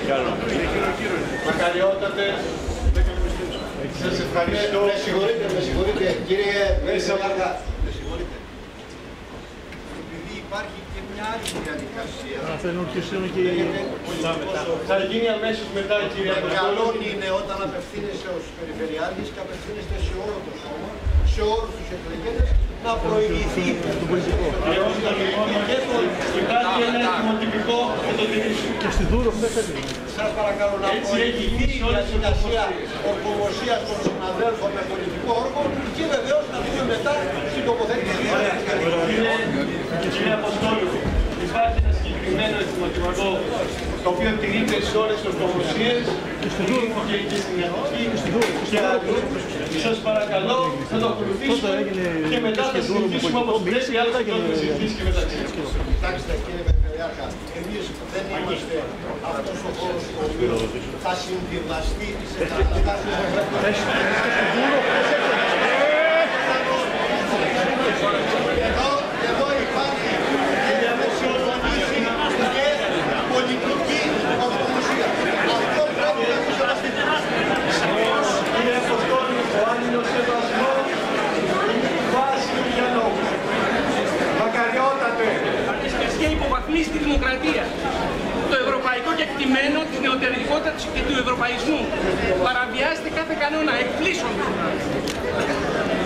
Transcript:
Μακαριότατε. Σας ευχαριστώ. Με συγχωρείτε, κύριε Μεσολάργα. Με συγχωρείτε. Επειδή υπάρχει και μια άλλη διαδικασία. Θα γίνει αμέσως μετά, κύριε Αποστόλου. Καλό είναι όταν απευθύνεστε ως περιφερειάρχης και απευθύνεστε σε όλο το σώμα, σε όλους τους εκλεγέντες, να προηγηθεί το πολιτικό. Και κάτι ένα δημοτυπικό θα το τηρήσουμε. Και στη Δούρο χθες έτσι. Σας παρακαλώ να προηγηθεί η διαδικασία ορκομοσίας των συναδέλφων με πολιτικό όργο και βεβαίως να δούμε μετά στην τοποθέτηση. Κύριε Αποστόλου, υπάρχει ένα συγκεκριμένο δημοτυπικό το οποίο τηρείται σε όλες τις ορκομοσίες και στην Εθνική και σας παρακαλώ θα το ακολουθήσουμε και μετά θα συζητήσουμε όπως πρέπει άλλες που έχουμε συζητήσει και μεταξύ. Κοιτάξτε κύριε Περιφερειάρχα, εμείς δεν είμαστε αυτός ο χώρος ο οποίος θα συμβιβαστεί σε καταστάσεις. Εδώ υπάρχει πολιτική ορκομοσία. Αυτό πρέπει να σεβαστείτε. Κύριε Αποστόλου, ο άλλος σεβασμός είναι η βάση του διαλόγου. Μακαριότατε. Και υποβαθμίσει τη δημοκρατία. Το ευρωπαϊκό κεκτημένο της νεωτερικότητας και του ευρωπαϊσμού. Παραβιάζεται κάθε κανόνα, εκπλήσωμε.